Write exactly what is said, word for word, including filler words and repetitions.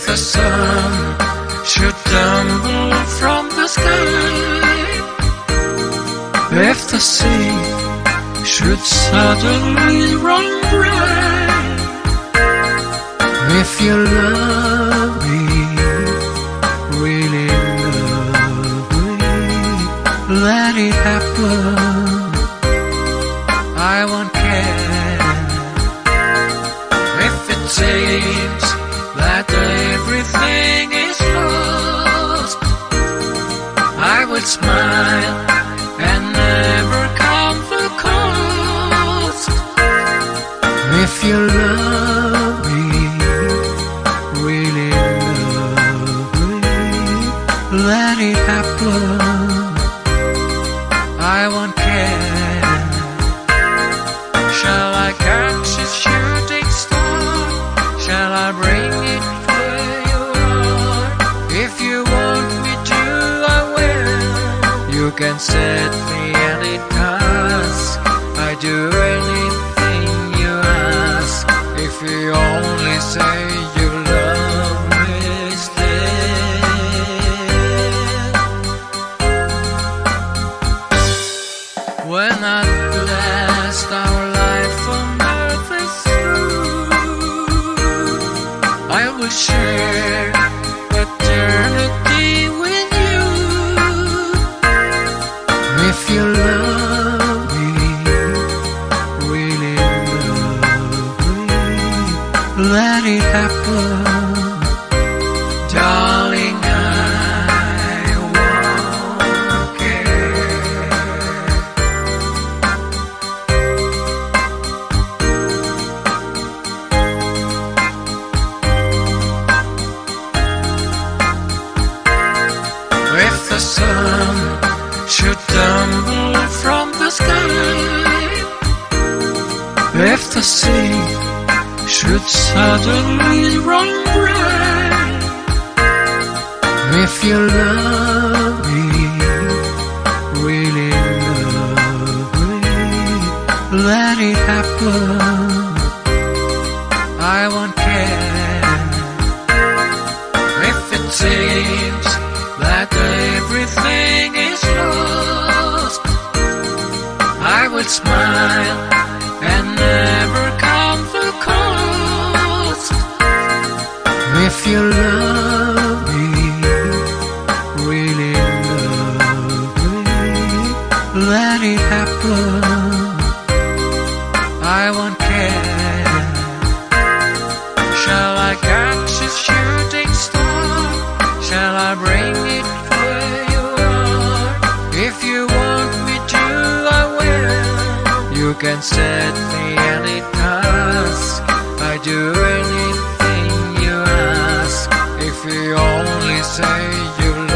the sun should tumble from the sky, if the sea should suddenly run dry, if you love me, really love me, let it happen, I won't care. If it seems that everything is lost, I will smile and never count the cost. If you love me, really love me, let it happen, I won't care. Shall I catch a shooting star? Shall I bring it where you are? If you want me to, I will. You can set me any task, I do anything you ask. If you only say you love me still. When at last our life on earth is through, I will share eternity with you. If you love me, really love me, let it happen, darling, I won't care. If the sun should tumble from the sky, if the sea should suddenly run dry, if you love me, really love me, let it happen, I won't care. If it seems that everything is lost, I will smile and never count the cost. If you love me, really love me, let it happen, I won't care. Shall I catch a shooting star? Shall I bring it where you are? If you want me to, I will. You can set me any task, I do anything you ask. If you only say you